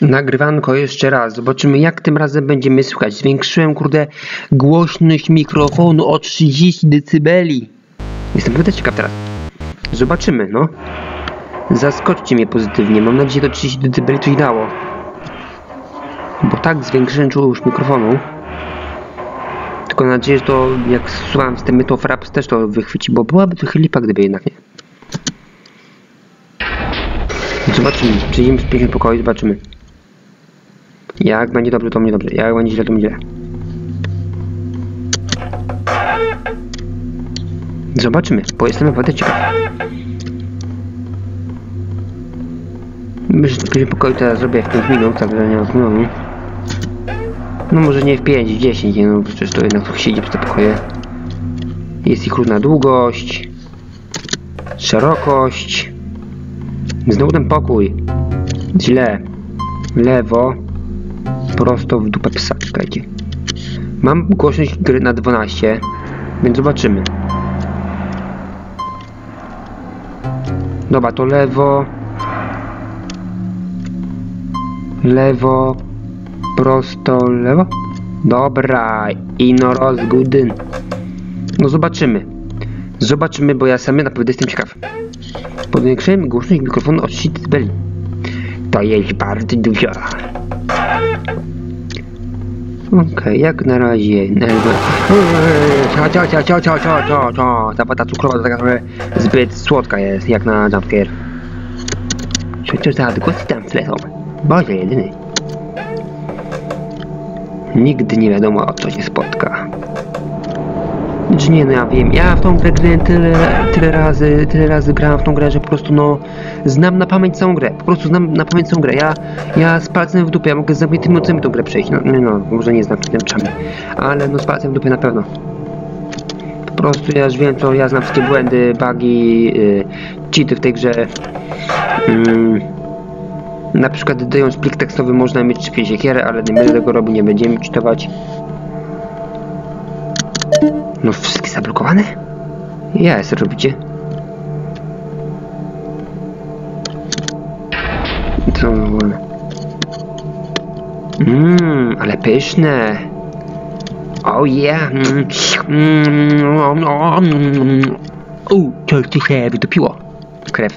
Nagrywanko jeszcze raz. Zobaczymy, jak tym razem będziemy słychać. Zwiększyłem, kurde, głośność mikrofonu o 30 dB. Jestem naprawdę ciekaw teraz. Zobaczymy, no. Zaskoczcie mnie pozytywnie. Mam nadzieję, że to 30 dB coś dało. Bo tak zwiększyłem czułość mikrofonu. Tylko mam nadzieję, że to jak słucham z tym to fraps też to wychwyci, bo byłaby trochę lipa, gdyby jednak nie. Zobaczymy. Przejdziemy z 50 pokoi, zobaczymy. Jak będzie dobrze, to będzie dobrze. Jak będzie źle, to będzie źle. Zobaczymy, bo jestem naprawdę ciekaw. Myślę, że 50 pokoi teraz zrobię w 5 minut, także nie ma problemu. No może nie w 5, w 10, nie, no przecież to jednak siedzi przy te pokoje. Jest ich różna długość, szerokość. Znowu ten pokój. Źle. Lewo. Prosto w dupę psa. Czekajcie. Mam głośność gry na 12, więc zobaczymy. Dobra, to lewo. Lewo. Prosto, lewo. Dobra. Ino rozgudyn. No zobaczymy. Zobaczymy, bo ja sam naprawdę jestem ciekaw. Podwiększyłem głośność mikrofonu o 30 dB. To jest bardzo dużo. Okej, jak na razie. Ta wata cukrowa to taka trochę zbyt słodka jest, jak na jumpscare. Przecież za głosy tam flecą. Boże jedyny. Nigdy nie wiadomo, o co się spotka. Czy nie, no ja wiem, ja w tą grę grałem tyle razy grałem w tą grę, że po prostu no znam na pamięć całą grę, po prostu znam na pamięć całą grę, ja z palcem w dupie, ja mogę z zamkniętymi oczami tą grę przejść, no może nie z zamkniętymi oczami, ale no z palcem w dupie na pewno. Po prostu ja już wiem, to ja znam wszystkie błędy, bugi, cheaty w tej grze. Na przykład dając plik tekstowy można mieć szybciej siekierę, ale nie będę tego robił, nie będziemy cheatować. No wszystkie zablokowane? Ja co robicie? Co wolne? Ale pyszne. Oh yeah. Coś się wytopiło. Krew.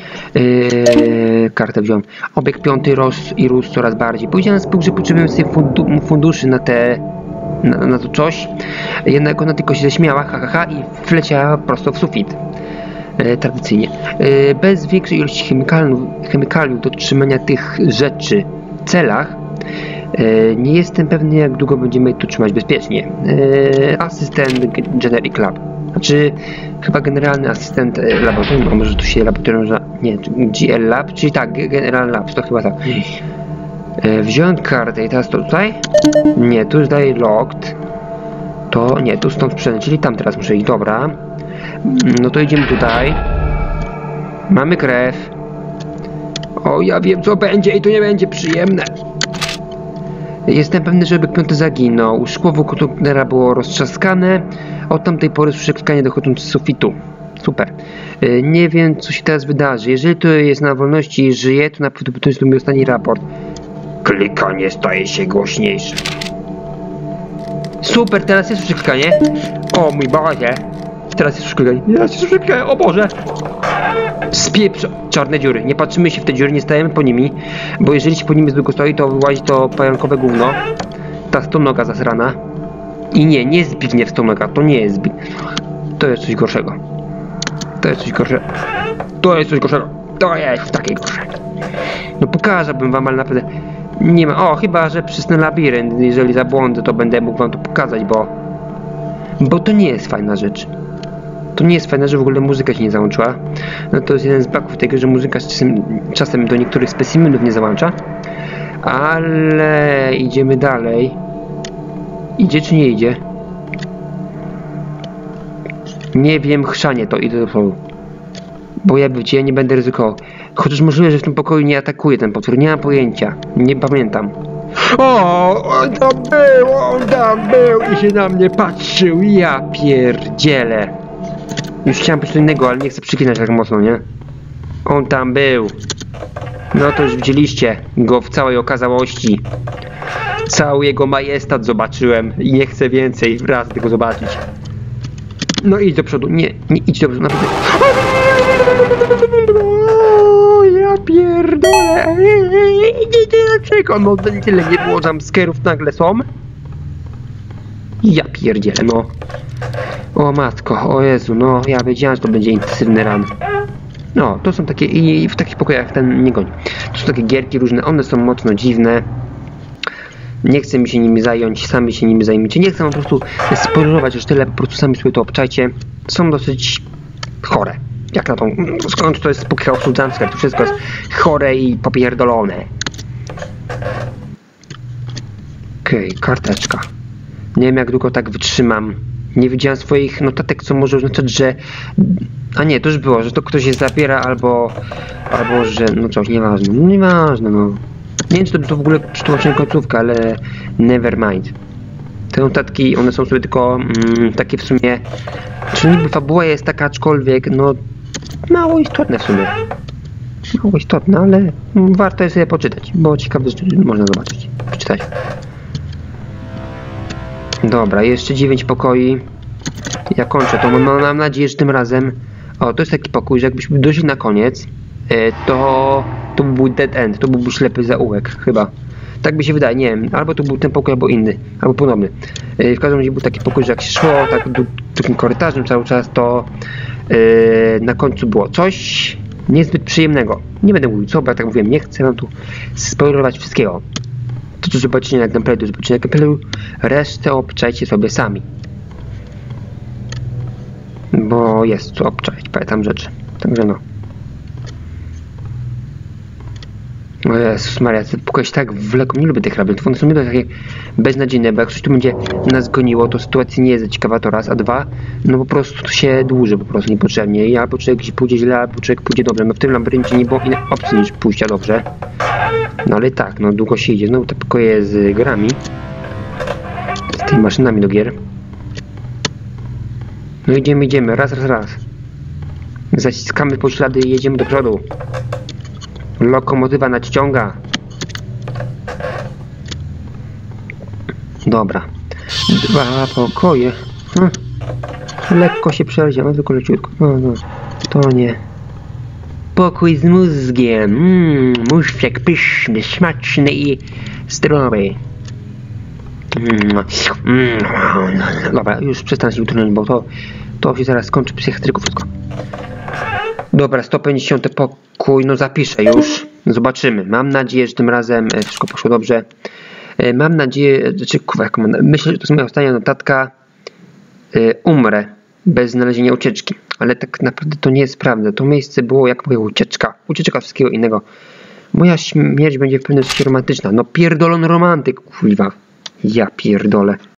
Kartę wziąłem. Obieg 5 rósł coraz bardziej. Powiedziałem spół, że potrzebujemy sobie funduszy na to coś. Jednak ona tylko się zaśmiała, i wleciała prosto w sufit. Tradycyjnie. Bez większej ilości chemikaliów do trzymania tych rzeczy w celach, nie jestem pewny, jak długo będziemy tu trzymać bezpiecznie. Asystent Generic Lab. Znaczy, chyba generalny asystent laboratorium, a może tu się laboratorium nazywa, nie, GL Lab, czyli tak, General Lab, to chyba tak. Wziąłem kartę i teraz to tutaj? Nie, tu już daje locked. To nie, tu stąd sprzęt, czyli tam teraz muszę iść, dobra. No to idziemy tutaj. Mamy krew. O, ja wiem co będzie i to nie będzie przyjemne. Jestem pewny, że obieg 5 zaginął. Szkło wokół tunera było roztrzaskane. Od tamtej pory słyszę klikanie dochodzące z sufitu. Super. Nie wiem, co się teraz wydarzy. Jeżeli to jest na wolności i żyje, to najprawdopodobniej to mój ostatni raport. Klikanie staje się głośniejsze. Super, teraz jest klikanie. O mój Boże. Teraz jest klikanie. Jest klikanie, o Boże. Spieprz czarne dziury. Nie patrzymy się w te dziury, nie stajemy po nimi. Bo jeżeli się po nimi długo stoi, to wyłazi to pająkowe gówno. Ta stonoga zasrana. I nie Zbigniew stonoga, to nie jest Zbigniew. To jest coś gorszego. To jest coś gorszego. To jest coś gorszego. To jest takie gorsze. No pokażę wam, ale naprawdę nie ma. O, chyba że przysnę labirynt. Jeżeli zabłądzę, to będę mógł wam to pokazać, bo to nie jest fajna rzecz. To nie jest fajne, że w ogóle muzyka się nie załączyła. No to jest jeden z braków tego, że muzyka czasem do niektórych specimenów nie załącza. Ale idziemy dalej. Idzie czy nie idzie? Nie wiem, chrzanie to, idę do przodu. Bo ja wiecie, ja nie będę ryzykował. Chociaż możliwe, że w tym pokoju nie atakuje ten potwór, nie mam pojęcia. Nie pamiętam. O, on tam był i się na mnie patrzył, ja pierdzielę. Już chciałem coś innego, ale nie chcę przyklinać tak mocno, nie? On tam był. No to już widzieliście go w całej okazałości. Cały jego majestat zobaczyłem i nie chcę więcej raz tego zobaczyć. No idź do przodu, nie idź do przodu, naprawdę. O, ja pierdolę. Dlaczego? No tyle nie było jumpscarów nagle są. Ja pierdzielę, no. O matko, o Jezu, no ja wiedziałem, że to będzie intensywny run. No, to są takie, i w takich pokojach ten nie goni. To są takie gierki różne, one są mocno dziwne. Nie chcę mi się nimi zająć, sami się nimi zajmijcie. Nie chcę wam po prostu spoilerować już tyle, po prostu sami sobie to obczajcie. Są dosyć chore. Jak na tą, skąd to jest Spooky House Jumpscare, to wszystko jest chore i popierdolone. Okej, karteczka. Nie wiem jak długo tak wytrzymam. Nie widziałem swoich notatek, co może oznaczać, że... A nie, to już było, że to ktoś je zabiera albo że... No coś, nieważne. No nieważne, no. Nie wiem, czy to w ogóle przetłumaczenie końcówka, ale never mind. Te notatki, one są sobie tylko takie w sumie... Czyli niby fabuła jest taka, aczkolwiek, no... Mało istotne w sumie. Mało istotne, ale warto je sobie poczytać, bo ciekawe rzeczy można zobaczyć. Przeczytać. Dobra, jeszcze 9 pokoi. Ja kończę to, mam nadzieję, że tym razem... O, to jest taki pokój, że jakbyśmy doszli na koniec, to był dead end, to byłby ślepy zaułek, chyba. Tak by się wydaje, nie wiem, albo to był ten pokój, albo inny, albo podobny. W każdym razie był taki pokój, że jak się szło tak takim korytarzem cały czas, to na końcu było coś niezbyt przyjemnego. Nie będę mówił co, bo jak tak mówiłem, nie chcę wam tu spoilerować wszystkiego. To co zobaczycie na gameplayu, zobaczycie na gameplayu, resztę obczajcie sobie sami. Bo jest co obczaić, pamiętam rzeczy. Także no. O Jezus Maria, te pokoje się tak wleką, nie lubię tych labiryntów, one są nie takie beznadziejne, bo jak coś tu będzie nas goniło, to sytuacja nie jest ciekawa to raz, a dwa, no po prostu to się dłuży po prostu niepotrzebnie i albo człowiek pójdzie źle, albo człowiek pójdzie dobrze. No w tym labiryncie nie było innej opcji niż pójścia dobrze. No ale tak, no długo się idzie, znowu te pokoje z grami, z tymi maszynami do gier. No idziemy, raz. Zaciskamy poślady i jedziemy do przodu. Lokomotywa nadciąga. Dobra. 2 pokoje. Lekko się przeleciałem, tylko leciutko. No, to nie. Pokój z mózgiem. Muszczek pyszny, smaczny i zdrowy. Dobra, już przestanę się utrudniać, bo to się zaraz skończy psychiatryku wszystko. Dobra, 150 pokój, no zapiszę już. Zobaczymy. Mam nadzieję, że tym razem wszystko poszło dobrze. Mam nadzieję, myślę, że to jest moja ostatnia notatka. Umrę bez znalezienia ucieczki. Ale tak naprawdę to nie jest prawda. To miejsce było jak moja ucieczka. Ucieczka od wszystkiego innego. Moja śmierć będzie w pewnym sensie romantyczna. No pierdolony romantyk, kurwa. Ja pierdolę.